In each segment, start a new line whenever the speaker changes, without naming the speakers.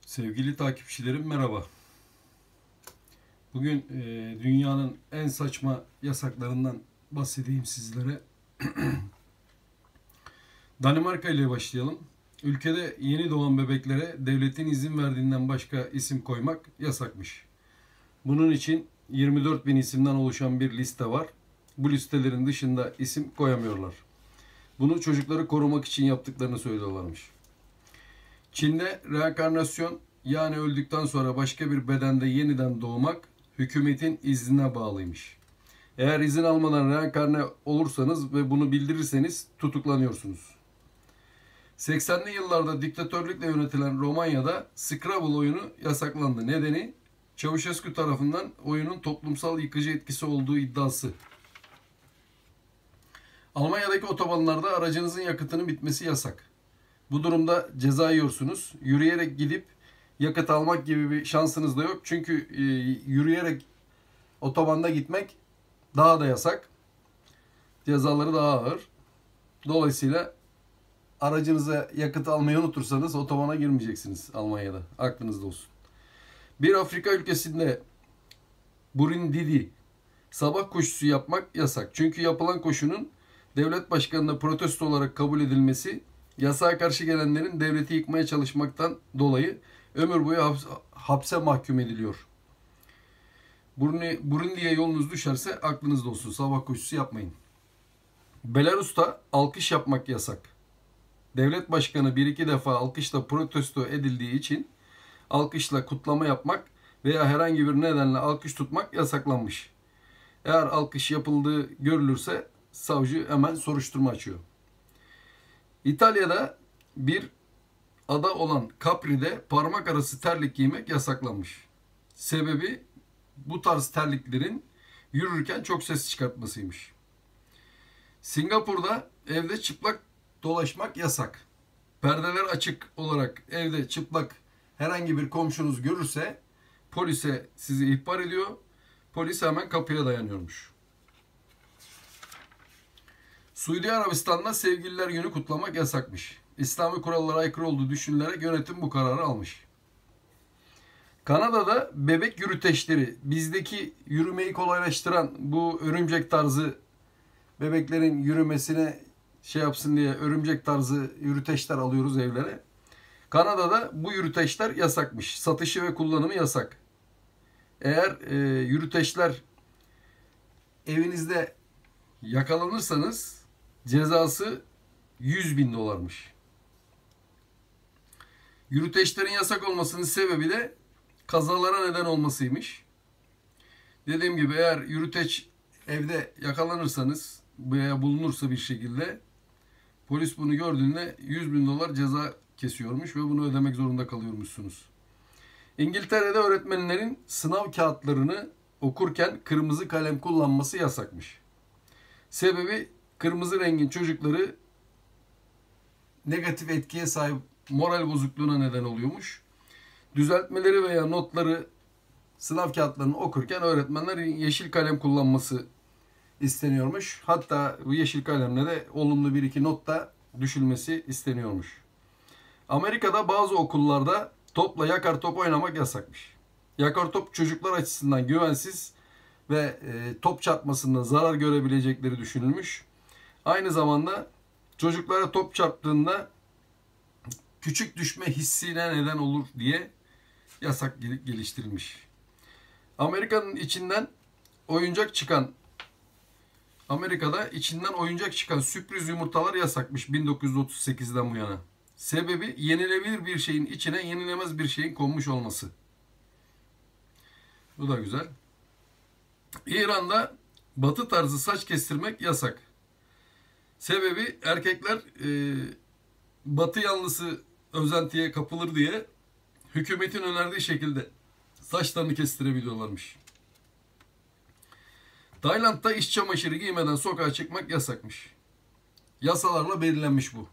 Sevgili takipçilerim merhaba. Bugün dünyanın en saçma yasaklarından bahsedeyim sizlere. Danimarka ile başlayalım. Ülkede yeni doğan bebeklere devletin izin verdiğinden başka isim koymak yasakmış. Bunun için 24 bin isimden oluşan bir liste var. Bu listelerin dışında isim koyamıyorlar. Bunu çocukları korumak için yaptıklarını söylüyorlarmış. Çin'de reenkarnasyon, yani öldükten sonra başka bir bedende yeniden doğmak hükümetin iznine bağlıymış. Eğer izin almadan reenkarne olursanız ve bunu bildirirseniz tutuklanıyorsunuz. 80'li yıllarda diktatörlükle yönetilen Romanya'da Scrabble oyunu yasaklandı. Nedeni Çavuşescu tarafından oyunun toplumsal yıkıcı etkisi olduğu iddiası. Almanya'daki otobanlarda aracınızın yakıtının bitmesi yasak. Bu durumda ceza yiyorsunuz. Yürüyerek gidip yakıt almak gibi bir şansınız da yok. Çünkü yürüyerek otobanda gitmek daha da yasak. Cezaları daha ağır. Dolayısıyla aracınıza yakıt almayı unutursanız otobana girmeyeceksiniz Almanya'da. Aklınızda olsun. Bir Afrika ülkesinde Burundi'de sabah koşusu yapmak yasak. Çünkü yapılan koşunun devlet başkanına protesto olarak kabul edilmesi, yasağa karşı gelenlerin devleti yıkmaya çalışmaktan dolayı ömür boyu hapse mahkum ediliyor. Burundi'ye yolunuz düşerse aklınızda olsun. Sabah koşusu yapmayın. Belarus'ta alkış yapmak yasak. Devlet başkanı bir iki defa alkışla protesto edildiği için alkışla kutlama yapmak veya herhangi bir nedenle alkış tutmak yasaklanmış. Eğer alkış yapıldığı görülürse savcı hemen soruşturma açıyor. İtalya'da bir ada olan Capri'de parmak arası terlik giymek yasaklanmış. Sebebi bu tarz terliklerin yürürken çok ses çıkartmasıymış. Singapur'da evde çıplak dolaşmak yasak. Perdeler açık olarak evde çıplak herhangi bir komşunuz görürse polise sizi ihbar ediyor. Polis hemen kapıya dayanıyormuş. Suudi Arabistan'da Sevgililer Günü kutlamak yasakmış. İslami kurallara aykırı olduğu düşünülerek yönetim bu kararı almış. Kanada'da bebek yürüteçleri, bizdeki yürümeyi kolaylaştıran bu örümcek tarzı bebeklerin yürümesine şey yapsın diye örümcek tarzı yürüteçler alıyoruz evlere. Kanada'da bu yürüteçler yasakmış. Satışı ve kullanımı yasak. Eğer yürüteçler evinizde yakalanırsanız cezası 100 bin dolarmış. Yürüteçlerin yasak olmasının sebebi de kazalara neden olmasıymış. Dediğim gibi eğer yürüteç evde yakalanırsanız veya bulunursa bir şekilde polis bunu gördüğünde 100 bin dolar ceza kesiyormuş ve bunu ödemek zorunda kalıyormuşsunuz. İngiltere'de öğretmenlerin sınav kağıtlarını okurken kırmızı kalem kullanması yasakmış. Sebebi kırmızı rengin çocukları negatif etkiye sahip moral bozukluğuna neden oluyormuş. Düzeltmeleri veya notları sınav kağıtlarını okurken öğretmenlerin yeşil kalem kullanması isteniyormuş. Hatta bu yeşil kalemle de olumlu bir iki not da düşülmesi isteniyormuş. Amerika'da bazı okullarda topla yakar top oynamak yasakmış. Yakar top çocuklar açısından güvensiz ve top çarpmasında zarar görebilecekleri düşünülmüş. Aynı zamanda çocuklara top çarptığında küçük düşme hissine neden olur diye yasak geliştirilmiş. Amerika'da içinden oyuncak çıkan sürpriz yumurtalar yasakmış 1938'den bu yana. Sebebi yenilebilir bir şeyin içine yenilemez bir şeyin konmuş olması. Bu da güzel. İran'da batı tarzı saç kestirmek yasak. Sebebi erkekler batı yanlısı özentiye kapılır diye hükümetin önerdiği şekilde saçlarını kestirebiliyorlarmış. Tayland'da iç çamaşırı giymeden sokağa çıkmak yasakmış. Yasalarla belirlenmiş bu.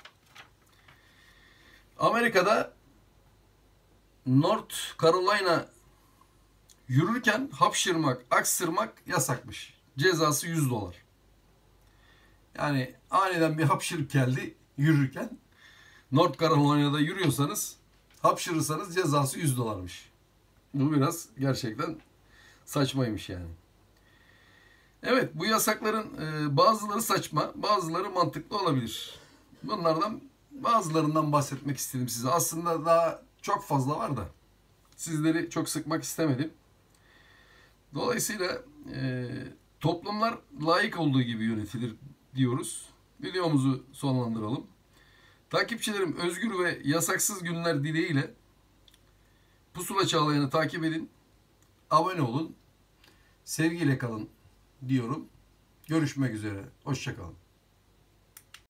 Amerika'da North Carolina yürürken hapşırmak, aksırmak yasakmış. Cezası 100 dolar. Yani aniden bir hapşırık geldi yürürken. North Carolina'da yürüyorsanız Hapşırırsanız cezası $100'mış. Bu biraz gerçekten saçmaymış yani. Evet, bu yasakların bazıları saçma, bazıları mantıklı olabilir. Bunlardan bazılarından bahsetmek istedim size. Aslında daha çok fazla var da sizleri çok sıkmak istemedim. Dolayısıyla toplumlar layık olduğu gibi yönetilir diyoruz. Videomuzu sonlandıralım. Takipçilerim, özgür ve yasaksız günler dileğiyle Pusula Çağlayan'ı takip edin. Abone olun. Sevgiyle kalın diyorum. Görüşmek üzere. Hoşça kalın.